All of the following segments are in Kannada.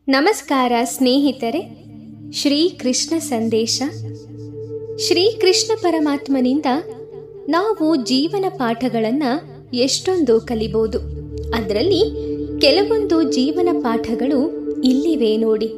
ನಮಸ್ಕಾರ ಸ್ನೇಹಿತರೆ. ಶ್ರೀ ಕೃಷ್ಣ ಸಂದೇಶ. ಶ್ರೀ ಕೃಷ್ಣ ಪರಮಾತ್ಮನಿಂದ ನಾವು ಜೀವನ ಪಾಠಗಳನ್ನು ಎಷ್ಟೊಂದು ಕಲಿಬಹುದು. ಅದರಲ್ಲಿ ಕೆಲವೊಂದು ಜೀವನ ಪಾಠಗಳು ಇಲ್ಲಿವೆ ನೋಡಿ.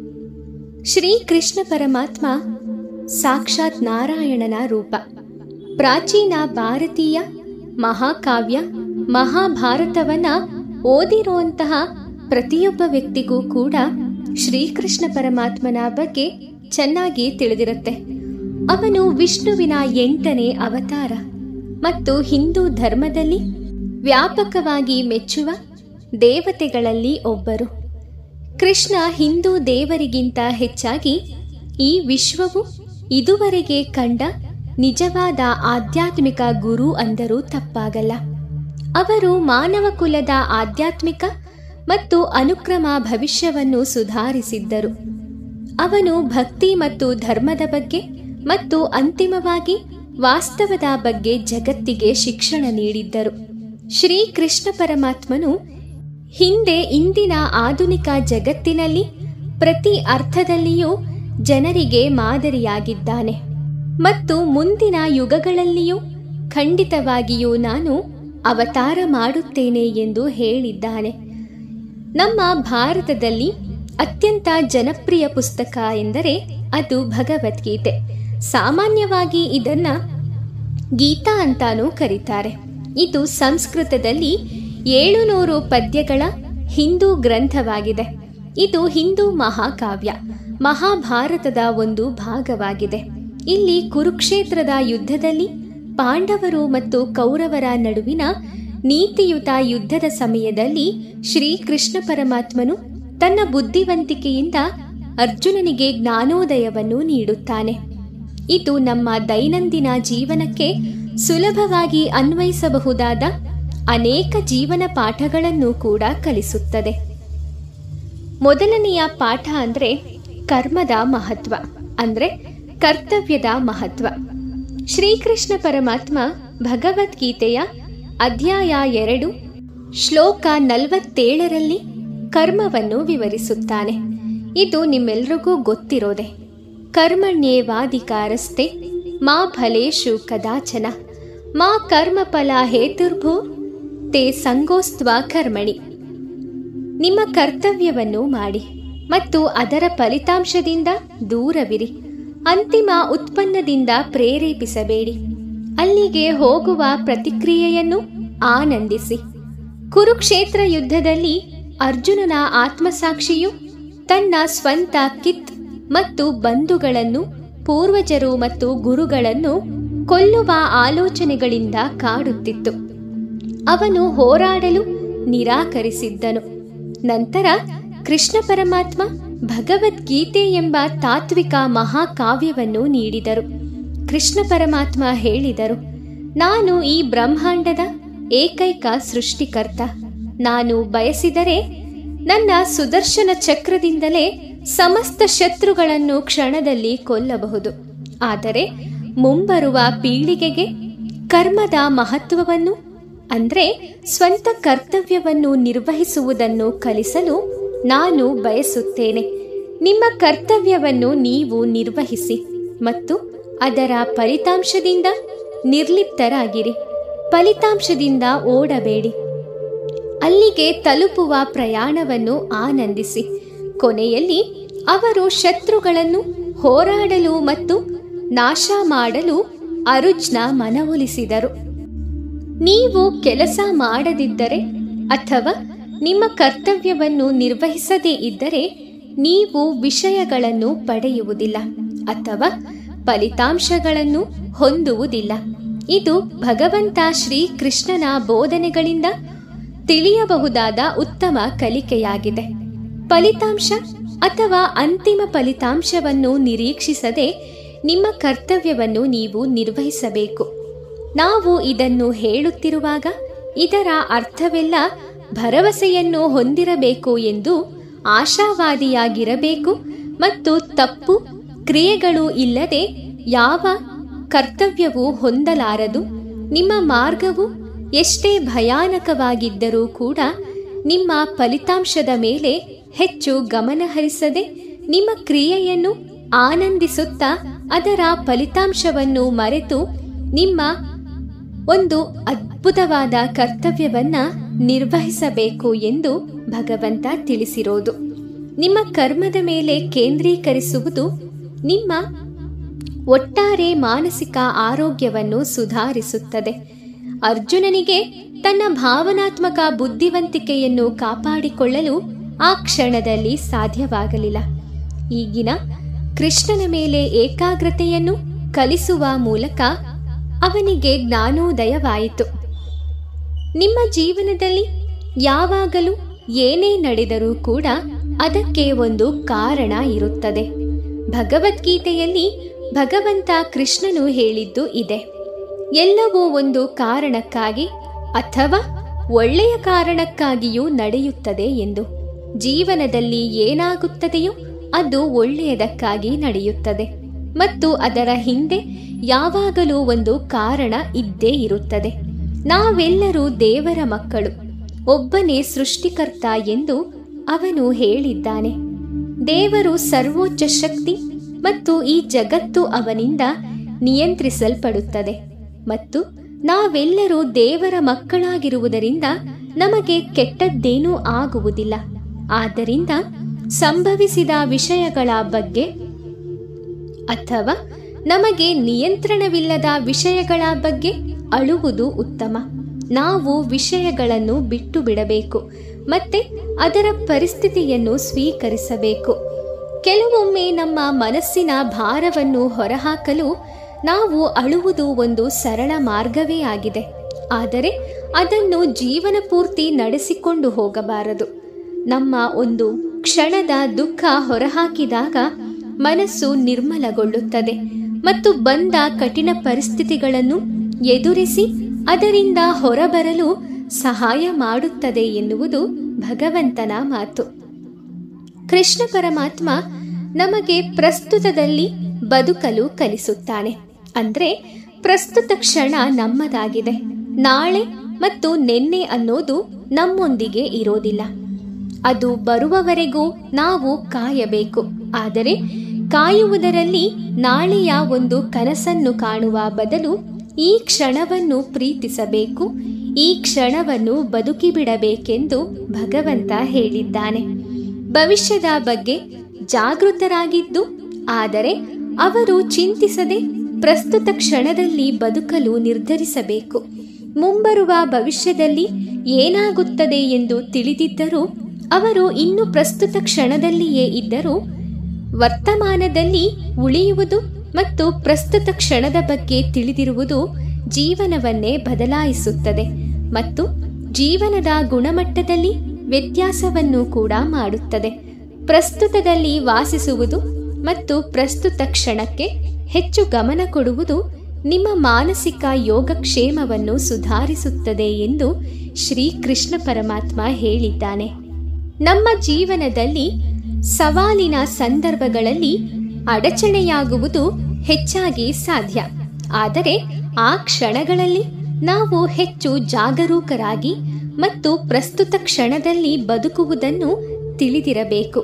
ಶ್ರೀ ಕೃಷ್ಣ ಪರಮಾತ್ಮ ಸಾಕ್ಷಾತ್ ನಾರಾಯಣನ ರೂಪ. ಪ್ರಾಚೀನ ಭಾರತೀಯ ಮಹಾಕಾವ್ಯ ಮಹಾಭಾರತವನ್ನ ಓದಿರುವಂತಹ ಪ್ರತಿಯೊಬ್ಬ ವ್ಯಕ್ತಿಗೂ ಕೂಡ ಶ್ರೀಕೃಷ್ಣ ಪರಮಾತ್ಮನ ಬಗ್ಗೆ ಚೆನ್ನಾಗಿ ತಿಳಿದಿರುತ್ತೆ. ಅವನು ವಿಷ್ಣುವಿನ 8ನೇ ಅವತಾರ ಮತ್ತು ಹಿಂದೂ ಧರ್ಮದಲ್ಲಿ ವ್ಯಾಪಕವಾಗಿ ಮೆಚ್ಚುವ ದೇವತೆಗಳಲ್ಲಿ ಒಬ್ಬರು. ಕೃಷ್ಣ ಹಿಂದೂ ದೇವರಿಗಿಂತ ಹೆಚ್ಚಾಗಿ ಈ ವಿಶ್ವವು ಇದುವರೆಗೆ ಕಂಡ ನಿಜವಾದ ಆಧ್ಯಾತ್ಮಿಕ ಗುರು ಅಂದರೂ ತಪ್ಪಾಗಲ್ಲ. ಅವರು ಮಾನವ ಕುಲದ ಆಧ್ಯಾತ್ಮಿಕ ಮತ್ತು ಅನುಕ್ರಮ ಭವಿಷ್ಯವನ್ನು ಸುಧಾರಿಸಿದ್ದರು. ಅವನು ಭಕ್ತಿ ಮತ್ತು ಧರ್ಮದ ಬಗ್ಗೆ ಮತ್ತು ಅಂತಿಮವಾಗಿ ವಾಸ್ತವದ ಬಗ್ಗೆ ಜಗತ್ತಿಗೆ ಶಿಕ್ಷಣ ನೀಡಿದ್ದರು. ಶ್ರೀ ಕೃಷ್ಣ ಪರಮಾತ್ಮನು ಹಿಂದೆ ಇಂದಿನ ಆಧುನಿಕ ಜಗತ್ತಿನಲ್ಲಿ ಪ್ರತಿ ಅರ್ಥದಲ್ಲಿಯೂ ಜನರಿಗೆ ಮಾದರಿಯಾಗಿದ್ದಾನೆ ಮತ್ತು ಮುಂದಿನ ಯುಗಗಳಲ್ಲಿಯೂ ಖಂಡಿತವಾಗಿಯೂ ನಾನು ಅವತಾರ ಮಾಡುತ್ತೇನೆ ಎಂದು ಹೇಳಿದ್ದಾನೆ. ನಮ್ಮ ಭಾರತದಲ್ಲಿ ಅತ್ಯಂತ ಜನಪ್ರಿಯ ಪುಸ್ತಕ ಎಂದರೆ ಅದು ಭಗವದ್ಗೀತೆ. ಸಾಮಾನ್ಯವಾಗಿ ಇದನ್ನ ಗೀತಾ ಅಂತಾನೂ ಕರೀತಾರೆ. ಇದು ಸಂಸ್ಕೃತದಲ್ಲಿ 700 ಪದ್ಯಗಳ ಹಿಂದೂ ಗ್ರಂಥವಾಗಿದೆ. ಇದು ಹಿಂದೂ ಮಹಾಕಾವ್ಯ ಮಹಾಭಾರತದ ಒಂದು ಭಾಗವಾಗಿದೆ. ಇಲ್ಲಿ ಕುರುಕ್ಷೇತ್ರದ ಯುದ್ಧದಲ್ಲಿ ಪಾಂಡವರು ಮತ್ತು ಕೌರವರ ನಡುವಿನ ನೀತಿಯುತ ಯುದ್ಧದ ಸಮಯದಲ್ಲಿ ಶ್ರೀ ಕೃಷ್ಣ ಪರಮಾತ್ಮನು ತನ್ನ ಬುದ್ಧಿವಂತಿಕೆಯಿಂದ ಅರ್ಜುನನಿಗೆ ಜ್ಞಾನೋದಯವನ್ನು ನೀಡುತ್ತಾನೆ. ಇದು ನಮ್ಮ ದೈನಂದಿನ ಜೀವನಕ್ಕೆ ಸುಲಭವಾಗಿ ಅನ್ವಯಿಸಬಹುದಾದ ಅನೇಕ ಜೀವನ ಪಾಠಗಳನ್ನು ಕೂಡ ಕಲಿಸುತ್ತದೆ. ಮೊದಲನೆಯ ಪಾಠ ಅಂದರೆ ಕರ್ಮದ ಮಹತ್ವ, ಅಂದರೆ ಕರ್ತವ್ಯದ ಮಹತ್ವ. ಶ್ರೀಕೃಷ್ಣ ಪರಮಾತ್ಮ ಭಗವದ್ಗೀತೆಯ ಅಧ್ಯಾಯ 2 ಶ್ಲೋಕ 47ರಲ್ಲಿ ಕರ್ಮವನ್ನು ವಿವರಿಸುತ್ತಾನೆ. ಇದು ನಿಮ್ಮೆಲ್ರಿಗೂ ಗೊತ್ತಿರೋದೆ. ಕರ್ಮಣ್ಯೇವಾಧಿಕಾರಸ್ತೆ ಮಾ ಫಲೇಷು ಕದಾಚನ ಮಾ ಕರ್ಮಫಲ ಹೇತುರ್ಭೂ ತೇ ಸಂಗೋಸ್ತ್ವ ಕರ್ಮಣಿ. ನಿಮ್ಮ ಕರ್ತವ್ಯವನ್ನು ಮಾಡಿ ಮತ್ತು ಅದರ ಫಲಿತಾಂಶದಿಂದ ದೂರವಿರಿ. ಅಂತಿಮ ಉತ್ಪನ್ನದಿಂದ ಪ್ರೇರೇಪಿಸಬೇಡಿ. ಅಲ್ಲಿಗೆ ಹೋಗುವ ಪ್ರತಿಕ್ರಿಯೆಯನ್ನು ಆನಂದಿಸಿ. ಕುರುಕ್ಷೇತ್ರ ಯುದ್ಧದಲ್ಲಿ ಅರ್ಜುನನ ಆತ್ಮಸಾಕ್ಷಿಯು ತನ್ನ ಸ್ವಂತ ಕಿತ್ ಮತ್ತು ಬಂಧುಗಳನ್ನು, ಪೂರ್ವಜರು ಮತ್ತು ಗುರುಗಳನ್ನು ಕೊಲ್ಲುವ ಆಲೋಚನೆಗಳಿಂದ ಕಾಡುತ್ತಿತ್ತು. ಅವನು ಹೋರಾಡಲು ನಿರಾಕರಿಸಿದ್ದನು. ನಂತರ ಕೃಷ್ಣ ಪರಮಾತ್ಮ ಭಗವದ್ಗೀತೆ ಎಂಬ ತಾತ್ವಿಕ ಮಹಾಕಾವ್ಯವನ್ನು ನೀಡಿದರು. ಕೃಷ್ಣ ಪರಮಾತ್ಮ ಹೇಳಿದರು, ನಾನು ಈ ಬ್ರಹ್ಮಾಂಡದ ಏಕೈಕ ಸೃಷ್ಟಿಕರ್ತ. ನಾನು ಬಯಸಿದರೆ ನನ್ನ ಸುದರ್ಶನ ಚಕ್ರದಿಂದಲೇ ಸಮಸ್ತ ಶತ್ರುಗಳನ್ನು ಕ್ಷಣದಲ್ಲಿ ಕೊಲ್ಲಬಹುದು. ಆದರೆ ಮುಂಬರುವ ಪೀಳಿಗೆಗೆ ಕರ್ಮದ ಮಹತ್ವವನ್ನು, ಅಂದರೆ ಸ್ವಂತ ಕರ್ತವ್ಯವನ್ನು ನಿರ್ವಹಿಸುವುದನ್ನು ಕಲಿಸಲು ನಾನು ಬಯಸುತ್ತೇನೆ. ನಿಮ್ಮ ಕರ್ತವ್ಯವನ್ನು ನೀವು ನಿರ್ವಹಿಸಿ ಮತ್ತು ಅದರ ಫಲಿತಾಂಶದಿಂದ ನಿರ್ಲಿಪ್ತರಾಗಿರಿ. ಫಲಿತಾಂಶದಿಂದ ಓಡಬೇಡಿ. ಅಲ್ಲಿಗೆ ತಲುಪುವ ಪ್ರಯಾಣವನ್ನು ಆನಂದಿಸಿ. ಕೊನೆಯಲ್ಲಿ ಅವರು ಶತ್ರುಗಳನ್ನು ಹೋರಾಡಲು ಮತ್ತು ನಾಶ ಮಾಡಲು ಅರ್ಜುನ ಮನವೊಲಿಸಿದರು. ನೀವು ಕೆಲಸ ಮಾಡದಿದ್ದರೆ ಅಥವಾ ನಿಮ್ಮ ಕರ್ತವ್ಯವನ್ನು ನಿರ್ವಹಿಸದೇ ಇದ್ದರೆ ನೀವು ವಿಷಯಗಳನ್ನು ಪಡೆಯುವುದಿಲ್ಲ ಅಥವಾ ಫಲಿತಾಂಶಗಳನ್ನು ಹೊಂದುವುದಿಲ್ಲ. ಇದು ಭಗವಂತ ಶ್ರೀ ಕೃಷ್ಣನ ಬೋಧನೆಗಳಿಂದ ತಿಳಿಯಬಹುದಾದ ಉತ್ತಮ ಕಲಿಕೆಯಾಗಿದೆ. ಫಲಿತಾಂಶ ಅಥವಾ ಅಂತಿಮ ಫಲಿತಾಂಶವನ್ನು ನಿರೀಕ್ಷಿಸದೆ ನಿಮ್ಮ ಕರ್ತವ್ಯವನ್ನು ನೀವು ನಿರ್ವಹಿಸಬೇಕು. ನಾವು ಇದನ್ನು ಹೇಳುತ್ತಿರುವಾಗ ಇದರ ಅರ್ಥವೆಲ್ಲ ಭರವಸೆಯನ್ನು ಹೊಂದಿರಬೇಕು ಎಂದು, ಆಶಾವಾದಿಯಾಗಿರಬೇಕು ಮತ್ತು ತಪ್ಪು ಕ್ರಿಯೆಗಳು ಇಲ್ಲದೆ ಯಾವ ಕರ್ತವ್ಯವೂ ಹೊಂದಲಾರದು. ನಿಮ್ಮ ಮಾರ್ಗವು ಎಷ್ಟೇ ಭಯಾನಕವಾಗಿದ್ದರೂ ಕೂಡ ನಿಮ್ಮ ಫಲಿತಾಂಶದ ಮೇಲೆ ಹೆಚ್ಚು ಗಮನಹರಿಸದೆ ನಿಮ್ಮ ಕ್ರಿಯೆಯನ್ನು ಆನಂದಿಸುತ್ತಾ ಅದರ ಫಲಿತಾಂಶವನ್ನು ಮರೆತು ನಿಮ್ಮ ಒಂದು ಅದ್ಭುತವಾದ ಕರ್ತವ್ಯವನ್ನ ನಿರ್ವಹಿಸಬೇಕು ಎಂದು ಭಗವಂತ ತಿಳಿಸಿರೋದು. ನಿಮ್ಮ ಕರ್ಮದ ಮೇಲೆ ಕೇಂದ್ರೀಕರಿಸುವುದು ನಿಮ್ಮ ಒಟ್ಟಾರೆ ಮಾನಸಿಕ ಆರೋಗ್ಯವನ್ನು ಸುಧಾರಿಸುತ್ತದೆ. ಅರ್ಜುನನಿಗೆ ತನ್ನ ಭಾವನಾತ್ಮಕ ಬುದ್ಧಿವಂತಿಕೆಯನ್ನು ಕಾಪಾಡಿಕೊಳ್ಳಲು ಆ ಕ್ಷಣದಲ್ಲಿ ಸಾಧ್ಯವಾಗಲಿಲ್ಲ. ಈಗಿನ ಕೃಷ್ಣನ ಮೇಲೆ ಏಕಾಗ್ರತೆಯನ್ನು ಕಲಿಸುವ ಮೂಲಕ ಅವನಿಗೆ ಜ್ಞಾನೋದಯವಾಯಿತು. ನಿಮ್ಮ ಜೀವನದಲ್ಲಿ ಯಾವಾಗಲೂ ಏನೇ ನಡೆದರೂ ಕೂಡ ಅದಕ್ಕೆ ಒಂದು ಕಾರಣ ಇರುತ್ತದೆ. ಭಗವದ್ಗೀತೆಯಲ್ಲಿ ಭಗವಂತ ಕೃಷ್ಣನು ಹೇಳಿದ್ದು ಇದೆ, ಎಲ್ಲವೂ ಒಂದು ಕಾರಣಕ್ಕಾಗಿ ಅಥವಾ ಒಳ್ಳೆಯ ಕಾರಣಕ್ಕಾಗಿಯೂ ನಡೆಯುತ್ತದೆ ಎಂದು. ಜೀವನದಲ್ಲಿ ಏನಾಗುತ್ತದೆಯೋ ಅದು ಒಳ್ಳೆಯದಕ್ಕಾಗಿ ನಡೆಯುತ್ತದೆ ಮತ್ತು ಅದರ ಹಿಂದೆ ಯಾವಾಗಲೂ ಒಂದು ಕಾರಣ ಇದ್ದೇ ಇರುತ್ತದೆ. ನಾವೆಲ್ಲರೂ ದೇವರ ಮಕ್ಕಳು, ಒಬ್ಬನೇ ಸೃಷ್ಟಿಕರ್ತ ಎಂದು ಅವನು ಹೇಳಿದ್ದಾನೆ. ದೇವರು ಸರ್ವೋಚ್ಚ ಶಕ್ತಿ ಮತ್ತು ಈ ಜಗತ್ತು ಅವನಿಂದ ನಿಯಂತ್ರಿಸಲ್ಪಡುತ್ತದೆ ಮತ್ತು ನಾವೆಲ್ಲರೂ ದೇವರ ಮಕ್ಕಳಾಗಿರುವುದರಿಂದ ನಮಗೆ ಕೆಟ್ಟದ್ದೇನೂ ಆಗುವುದಿಲ್ಲ. ಆದ್ದರಿಂದ ಸಂಭವಿಸಿದ ವಿಷಯಗಳ ಬಗ್ಗೆ ಅಥವಾ ನಮಗೆ ನಿಯಂತ್ರಣವಿಲ್ಲದ ವಿಷಯಗಳ ಬಗ್ಗೆ ಅಳುವುದು ಉತ್ತಮ. ನಾವು ವಿಷಯಗಳನ್ನು ಬಿಟ್ಟು ಬಿಡಬೇಕು ಮತ್ತೆ ಅದರ ಪರಿಸ್ಥಿತಿಯನ್ನು ಸ್ವೀಕರಿಸಬೇಕು. ಕೆಲವೊಮ್ಮೆ ನಮ್ಮ ಮನಸ್ಸಿನ ಭಾರವನ್ನು ಹೊರಹಾಕಲು ನಾವು ಅಳುವುದು ಒಂದು ಸರಳ ಮಾರ್ಗವೇ ಆಗಿದೆ. ಆದರೆ ಅದನ್ನು ಜೀವನ ಪೂರ್ತಿ ನಡೆಸಿಕೊಂಡು ಹೋಗಬಾರದು. ನಮ್ಮ ಒಂದು ಕ್ಷಣದ ದುಃಖ ಹೊರಹಾಕಿದಾಗ ಮನಸ್ಸು ನಿರ್ಮಲಗೊಳ್ಳುತ್ತದೆ ಮತ್ತು ಬಂದ ಕಠಿಣ ಪರಿಸ್ಥಿತಿಗಳನ್ನು ಎದುರಿಸಿ ಅದರಿಂದ ಹೊರಬರಲು ಸಹಾಯ ಮಾಡುತ್ತದೆ ಎನ್ನುವುದು ಭಗವಂತನ ಮಾತು. ಕೃಷ್ಣ ಪರಮಾತ್ಮ ನಮಗೆ ಪ್ರಸ್ತುತದಲ್ಲಿ ಬದುಕಲು ಕಲಿಸುತ್ತಾನೆ. ಅಂದ್ರೆ ಪ್ರಸ್ತುತ ಕ್ಷಣ ನಮ್ಮದಾಗಿದೆ. ನಾಳೆ ಮತ್ತು ನೆನ್ನೆ ಅನ್ನೋದು ನಮ್ಮೊಂದಿಗೆ ಇರೋದಿಲ್ಲ. ಅದು ಬರುವವರೆಗೂ ನಾವು ಕಾಯಬೇಕು. ಆದರೆ ಕಾಯುವುದರಲ್ಲಿ ನಾಳೆಯ ಒಂದು ಕನಸನ್ನು ಕಾಣುವ ಬದಲು ಈ ಕ್ಷಣವನ್ನು ಪ್ರೀತಿಸಬೇಕು, ಈ ಕ್ಷಣವನ್ನು ಬದುಕಿಬಿಡಬೇಕೆಂದು ಭಗವಂತ ಹೇಳಿದ್ದಾನೆ. ಭವಿಷ್ಯದ ಬಗ್ಗೆ ಜಾಗೃತರಾಗಿದ್ದು ಆದರೆ ಅವರು ಚಿಂತಿಸದೆ ಪ್ರಸ್ತುತ ಕ್ಷಣದಲ್ಲಿ ಬದುಕಲು ನಿರ್ಧರಿಸಬೇಕು. ಮುಂಬರುವ ಭವಿಷ್ಯದಲ್ಲಿ ಏನಾಗುತ್ತದೆ ಎಂದು ತಿಳಿದಿದ್ದರೂ ಅವರು ಇನ್ನು ಪ್ರಸ್ತುತ ಕ್ಷಣದಲ್ಲಿಯೇ ಇದ್ದರೂ ವರ್ತಮಾನದಲ್ಲಿ ಉಳಿಯುವುದು ಮತ್ತು ಪ್ರಸ್ತುತ ಕ್ಷಣದ ಬಗ್ಗೆ ತಿಳಿದಿರುವುದು ಜೀವನವನ್ನೇ ಬದಲಾಯಿಸುತ್ತದೆ ಮತ್ತು ಜೀವನದ ಗುಣಮಟ್ಟದಲ್ಲಿ ವ್ಯತ್ಯಾಸವನ್ನು ಕೂಡ ಮಾಡುತ್ತದೆ. ಪ್ರಸ್ತುತದಲ್ಲಿ ವಾಸಿಸುವುದು ಮತ್ತು ಪ್ರಸ್ತುತ ಕ್ಷಣಕ್ಕೆ ಹೆಚ್ಚು ಗಮನ ಕೊಡುವುದು ನಿಮ್ಮ ಮಾನಸಿಕ ಯೋಗಕ್ಷೇಮವನ್ನು ಸುಧಾರಿಸುತ್ತದೆ ಎಂದು ಶ್ರೀ ಕೃಷ್ಣ ಪರಮಾತ್ಮ ಹೇಳಿದ್ದಾನೆ. ನಮ್ಮ ಜೀವನದಲ್ಲಿ ಸವಾಲಿನ ಸಂದರ್ಭಗಳಲ್ಲಿ ಅಡಚಣೆಯಾಗುವುದು ಹೆಚ್ಚಾಗಿ ಸಾಧ್ಯ. ಆದರೆ ಆ ಕ್ಷಣಗಳಲ್ಲಿ ನಾವು ಹೆಚ್ಚು ಜಾಗರೂಕರಾಗಿ ಮತ್ತು ಪ್ರಸ್ತುತ ಕ್ಷಣದಲ್ಲಿ ಬದುಕುವುದನ್ನು ತಿಳಿದಿರಬೇಕು.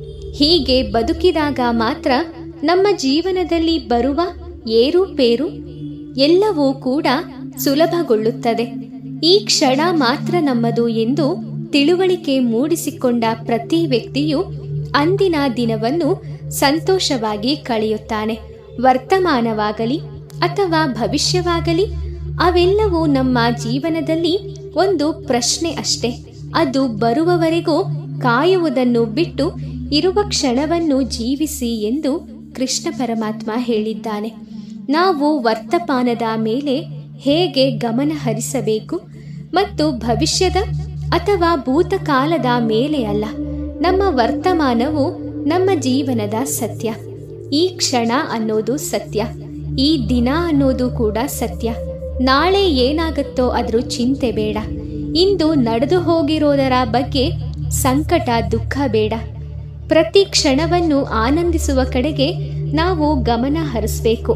ಹೀಗೆ ಬದುಕಿದಾಗ ಮಾತ್ರ ನಮ್ಮ ಜೀವನದಲ್ಲಿ ಬರುವ ಏರುಪೇರು ಎಲ್ಲವೂ ಕೂಡ ಸುಲಭಗೊಳ್ಳುತ್ತದೆ. ಈ ಕ್ಷಣ ಮಾತ್ರ ನಮ್ಮದು ಎಂದು ತಿಳುವಳಿಕೆ ಮೂಡಿಸಿಕೊಂಡ ಪ್ರತಿ ವ್ಯಕ್ತಿಯು ಅಂದಿನ ದಿನವನ್ನು ಸಂತೋಷವಾಗಿ ಕಳೆಯುತ್ತಾನೆ. ವರ್ತಮಾನವಾಗಲಿ ಅಥವಾ ಭವಿಷ್ಯವಾಗಲಿ ಅವೆಲ್ಲವೂ ನಮ್ಮ ಜೀವನದಲ್ಲಿ ಒಂದು ಪ್ರಶ್ನೆ ಅಷ್ಟೇ. ಅದು ಬರುವವರೆಗೂ ಕಾಯುವುದನ್ನು ಬಿಟ್ಟು ಇರುವ ಕ್ಷಣವನ್ನು ಜೀವಿಸಿ ಎಂದು ಕೃಷ್ಣ ಪರಮಾತ್ಮ ಹೇಳಿದ್ದಾನೆ. ನಾವು ವರ್ತಮಾನದ ಮೇಲೆ ಹೇಗೆ ಗಮನ ಹರಿಸಬೇಕು ಮತ್ತು ಭವಿಷ್ಯದ ಅಥವಾ ಭೂತಕಾಲದ ಮೇಲೆ ಅಲ್ಲ. ನಮ್ಮ ವರ್ತಮಾನವು ನಮ್ಮ ಜೀವನದ ಸತ್ಯ. ಈ ಕ್ಷಣ ಅನ್ನೋದು ಸತ್ಯ. ಈ ದಿನ ಅನ್ನೋದು ಕೂಡ ಸತ್ಯ. ನಾಳೆ ಏನಾಗುತ್ತೋ ಅದ್ರ ಚಿಂತೆ ಬೇಡ. ಇಂದು ನಡೆದು ಹೋಗಿರೋದರ ಬಗ್ಗೆ ಸಂಕಟ ದುಃಖ ಬೇಡ. ಪ್ರತಿ ಕ್ಷಣವನ್ನು ಆನಂದಿಸುವ ಕಡೆಗೆ ನಾವು ಗಮನ ಹರಿಸಬೇಕು.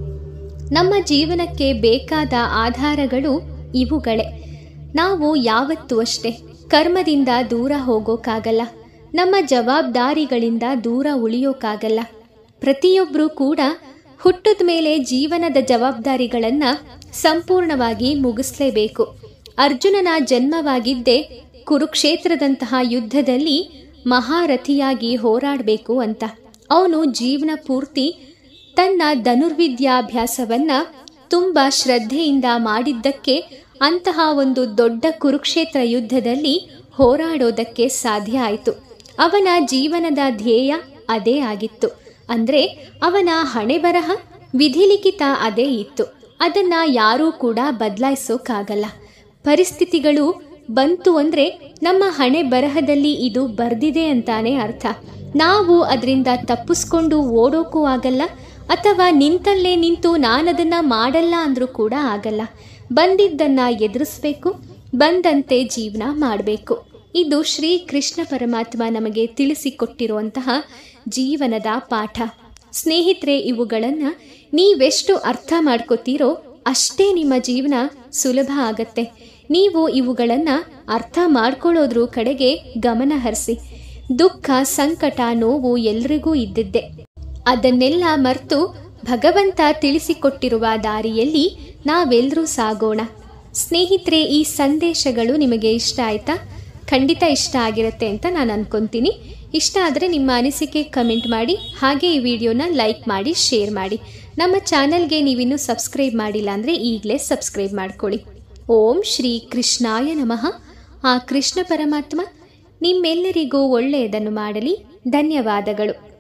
ನಮ್ಮ ಜೀವನಕ್ಕೆ ಬೇಕಾದ ಆಧಾರಗಳು ಇವುಗಳೇ. ನಾವು ಯಾವತ್ತೂ ಅಷ್ಟೇ ಕರ್ಮದಿಂದ ದೂರ ಹೋಗೋಕ್ಕಾಗಲ್ಲ. ನಮ್ಮ ಜವಾಬ್ದಾರಿಗಳಿಂದ ದೂರ ಉಳಿಯೋಕ್ಕಾಗಲ್ಲ. ಪ್ರತಿಯೊಬ್ಬರೂ ಕೂಡ ಹುಟ್ಟಿದ ಮೇಲೆ ಜೀವನದ ಜವಾಬ್ದಾರಿಗಳನ್ನು ಸಂಪೂರ್ಣವಾಗಿ ಮುಗಿಸ್ಲೇಬೇಕು. ಅರ್ಜುನನ ಜನ್ಮವಾಗಿದ್ದೇ ಕುರುಕ್ಷೇತ್ರದಂತಹ ಯುದ್ಧದಲ್ಲಿ ಮಹಾರಥಿಯಾಗಿ ಹೋರಾಡಬೇಕು ಅಂತ. ಅವನು ಜೀವನ ಪೂರ್ತಿ ತನ್ನ ಧನುರ್ವಿದ್ಯಾಭ್ಯಾಸವನ್ನ ತುಂಬ ಶ್ರದ್ಧೆಯಿಂದ ಮಾಡಿದ್ದಕ್ಕೆ ಅಂತಹ ಒಂದು ದೊಡ್ಡ ಕುರುಕ್ಷೇತ್ರ ಯುದ್ಧದಲ್ಲಿ ಹೋರಾಡೋದಕ್ಕೆ ಸಾಧ್ಯ ಆಯಿತು. ಅವನ ಜೀವನದ ಧ್ಯೇಯ ಅದೇ ಆಗಿತ್ತು. ಅಂದರೆ ಅವನ ಹಣೆ ಬರಹ ವಿಧಿಲಿಖಿತ ಅದೇ ಇತ್ತು. ಅದನ್ನು ಯಾರೂ ಕೂಡ ಬದಲಾಯಿಸೋಕ್ಕಾಗಲ್ಲ. ಪರಿಸ್ಥಿತಿಗಳು ಬಂತು ಅಂದರೆ ನಮ್ಮ ಹಣೆ ಬರಹದಲ್ಲಿ ಇದು ಬರ್ದಿದೆ ಅಂತಾನೆ ಅರ್ಥ. ನಾವು ಅದರಿಂದ ತಪ್ಪಿಸ್ಕೊಂಡು ಓಡೋಕ್ಕೂ ಆಗಲ್ಲ, ಅಥವಾ ನಿಂತಲ್ಲೇ ನಿಂತು ನಾನದನ್ನು ಮಾಡಲ್ಲ ಅಂದರೂ ಕೂಡ ಆಗಲ್ಲ. ಬಂದಿದ್ದನ್ನು ಎದುರಿಸ್ಬೇಕು, ಬಂದಂತೆ ಜೀವನ ಮಾಡಬೇಕು. ಇದು ಶ್ರೀ ಕೃಷ್ಣ ಪರಮಾತ್ಮ ನಮಗೆ ತಿಳಿಸಿಕೊಟ್ಟಿರುವಂತಹ ಜೀವನದ ಪಾಠ. ಸ್ನೇಹಿತರೆ, ಇವುಗಳನ್ನು ನೀವೆಷ್ಟು ಅರ್ಥ ಮಾಡ್ಕೋತೀರೋ ಅಷ್ಟೇ ನಿಮ್ಮ ಜೀವನ ಸುಲಭ ಆಗತ್ತೆ. ನೀವು ಇವುಗಳನ್ನು ಅರ್ಥ ಮಾಡ್ಕೊಳ್ಳೋದ್ರ ಕಡೆಗೆ ಗಮನ ಹರಿಸಿ. ದುಃಖ, ಸಂಕಟ, ನೋವು ಎಲ್ರಿಗೂ ಇದ್ದಿದ್ದೆ. ಅದನ್ನೆಲ್ಲ ಮರೆತು ಭಗವಂತ ತಿಳಿಸಿಕೊಟ್ಟಿರುವ ದಾರಿಯಲ್ಲಿ ನಾವೆಲ್ಲರೂ ಸಾಗೋಣ. ಸ್ನೇಹಿತರೆ, ಈ ಸಂದೇಶಗಳು ನಿಮಗೆ ಇಷ್ಟ ಆಯ್ತಾ? ಖಂಡಿತ ಇಷ್ಟ ಆಗಿರುತ್ತೆ ಅಂತ ನಾನು ಅನ್ಕೊಂತೀನಿ. ಇಷ್ಟ ಆದರೆ ನಿಮ್ಮ ಅನಿಸಿಕೆ ಕಮೆಂಟ್ ಮಾಡಿ, ಹಾಗೆ ಈ ವಿಡಿಯೋನ ಲೈಕ್ ಮಾಡಿ, ಶೇರ್ ಮಾಡಿ. ನಮ್ಮ ಚಾನಲ್ಗೆ ನೀವಿನ್ನೂ ಸಬ್ಸ್ಕ್ರೈಬ್ ಮಾಡಿಲ್ಲ ಅಂದರೆ ಈಗಲೇ ಸಬ್ಸ್ಕ್ರೈಬ್ ಮಾಡ್ಕೊಳ್ಳಿ. ಓಂ ಶ್ರೀ ಕೃಷ್ಣಾಯ ನಮಃ. ಆ ಕೃಷ್ಣ ಪರಮಾತ್ಮ ನಿಮ್ಮೆಲ್ಲರಿಗೂ ಒಳ್ಳೆಯದನ್ನು ಮಾಡಲಿ. ಧನ್ಯವಾದಗಳು.